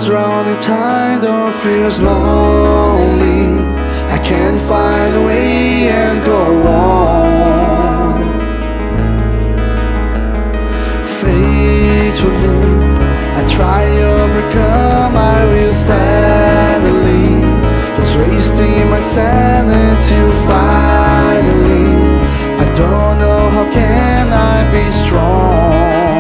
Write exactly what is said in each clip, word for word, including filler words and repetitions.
This running tide of feels lonely. I can't find a way and go on. Faithfully, I try to overcome my will sadly, just wasting my sanity finally. I don't know how can I be strong.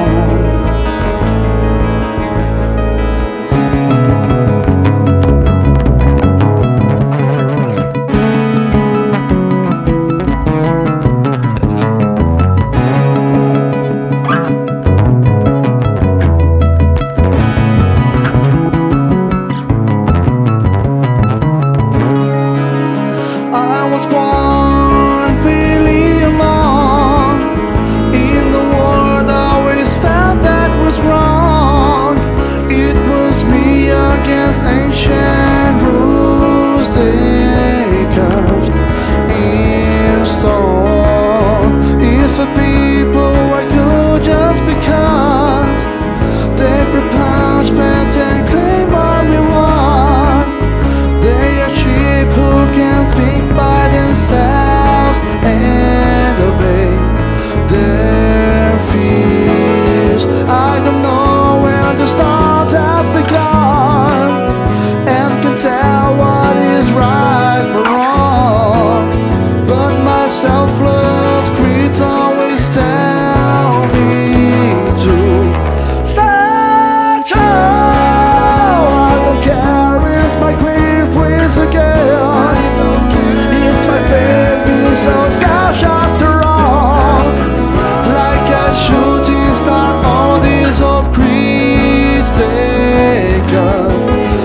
Ancient rules they carved in stone. If a people are good just because they've repulsed and claim what we want, they are sheep who can think by themselves and obey their fears. I don't know where the stars have begun, tell what is right from wrong, but my selfless creeds always tell me to stand true. I don't care if my grief wins again, if my faith is so selfish after all, like a shooting star, all these old creeds they got.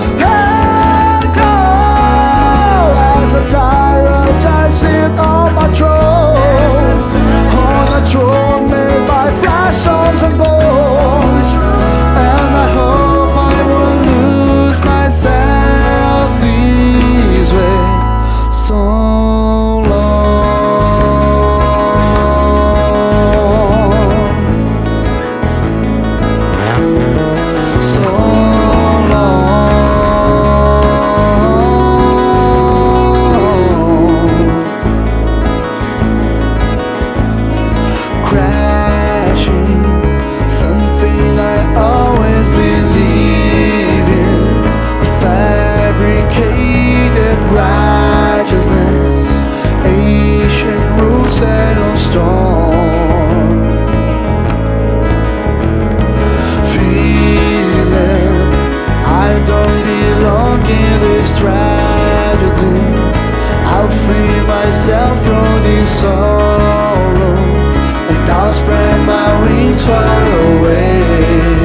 Tyrant, I sit on my throne, on a throne made by flesh, souls and bones, and I hope I won't lose myself this way so long, so long. Crashing, something I always believe in, a fabricated righteousness, ancient rules set on stone. Feeling I don't belong in this tragedy, I'll free myself from this sorrow, I'll spread my wings far away.